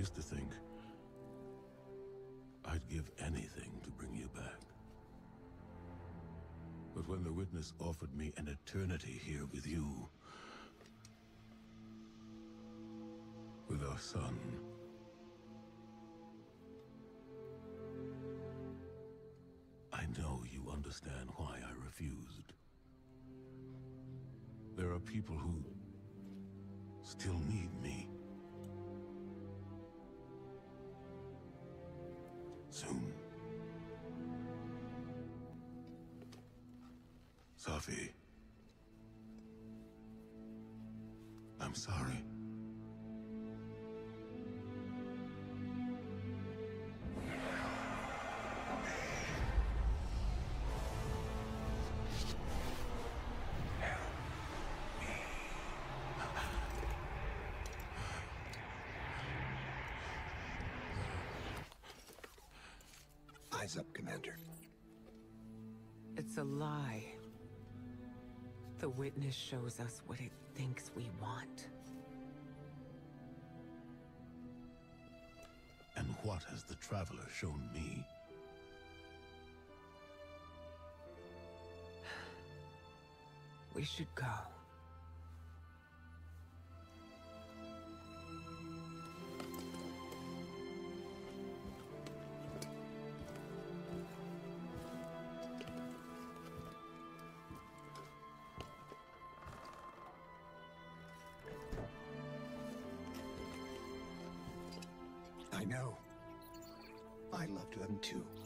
used to think I'd give anything to bring you back. But when the witness offered me an eternity here with you, with our son, I know you understand why I refused. There are people who still need me. Soon. Safi. I'm sorry. Eyes up, Commander. It's a lie. The witness shows us what it thinks we want. And what has the Traveler shown me? We should go. I know. I loved them too.